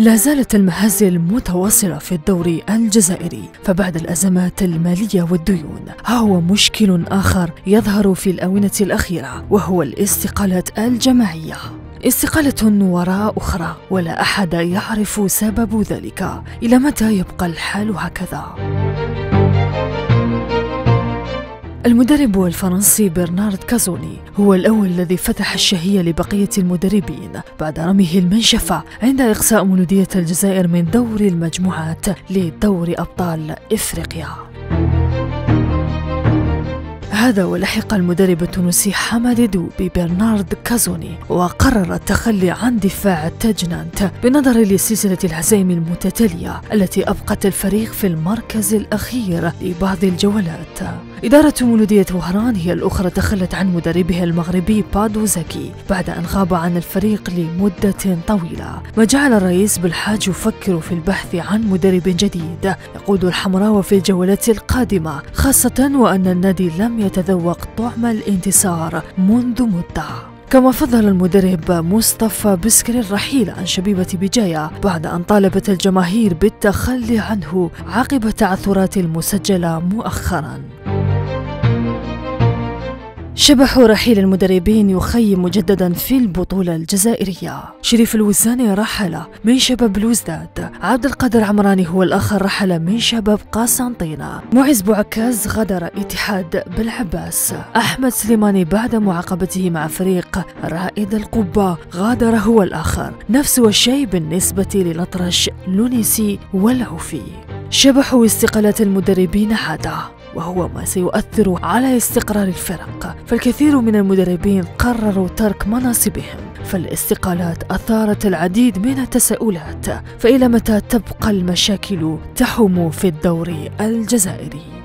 لا زالت المهازل متواصلة في الدوري الجزائري، فبعد الأزمات المالية والديون هو مشكل آخر يظهر في الآونة الأخيرة، وهو الاستقالات الجماعية. استقالة وراء أخرى، ولا أحد يعرف سبب ذلك. إلى متى يبقى الحال هكذا؟ المدرب الفرنسي برنارد كازوني هو الأول الذي فتح الشهية لبقية المدربين بعد رميه المنشفة عند إقصاء مولودية الجزائر من دور المجموعات لدور أبطال إفريقيا. هذا ولحق المدرب التونسي حمد دوبي برنارد كازوني، وقرر التخلي عن دفاع تاجنانت بنظر لسلسلة الهزائم المتتالية التي أبقت الفريق في المركز الأخير لبعض الجولات. إدارة مولودية وهران هي الأخرى تخلت عن مدربها المغربي بادو زكي بعد أن غاب عن الفريق لمدة طويلة، ما جعل الرئيس بالحاج يفكر في البحث عن مدرب جديد يقود الحمراء في الجولات القادمة، خاصة وأن النادي لم يتذوق طعم الانتصار منذ مدة. كما فضل المدرب مصطفى بسكري الرحيل عن شبيبة بجاية بعد أن طالبت الجماهير بالتخلي عنه عقب التعثرات المسجلة مؤخرا. شبح رحيل المدربين يخيم مجددا في البطولة الجزائرية. شريف الوزاني رحل من شباب بلوزداد، عبد القادر عمراني هو الآخر رحل من شباب قسنطينة، معز بوعكاز غادر اتحاد بالعباس، أحمد سليماني بعد معاقبته مع فريق رائد القبة غادر هو الآخر، نفس الشيء بالنسبة للأطرش لونيسي والعوفي. شبح استقالات المدربين عادة، وهو ما سيؤثر على استقرار الفرق، فالكثير من المدربين قرروا ترك مناصبهم، فالاستقالات أثارت العديد من التساؤلات. فإلى متى تبقى المشاكل تحوم في الدوري الجزائري؟